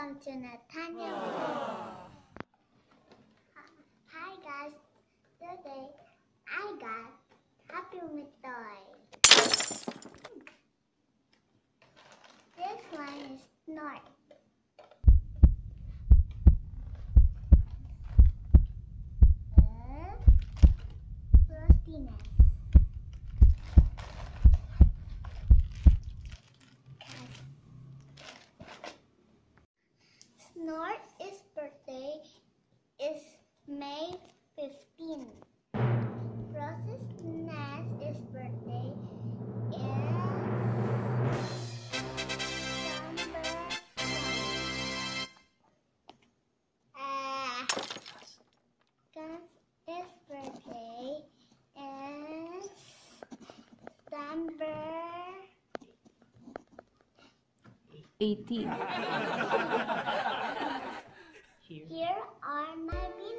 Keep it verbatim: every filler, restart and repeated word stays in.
Welcome to Nathaniel. Hi guys, today I got Happy Meal toy. This one is Snort. Uh, Frostiness. Snort's birthday is May fifteenth. Rose's Nest's birthday is December twentieth. Uh, Gun's birthday is December eighteen. Here are my